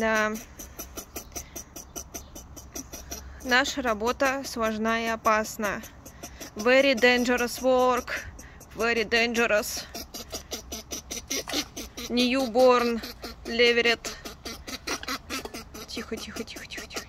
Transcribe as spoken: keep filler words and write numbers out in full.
Да. Наша работа сложна и опасна. Very dangerous work. Very dangerous. Newborn. Leverett. Тихо, тихо, тихо, тихо, тихо.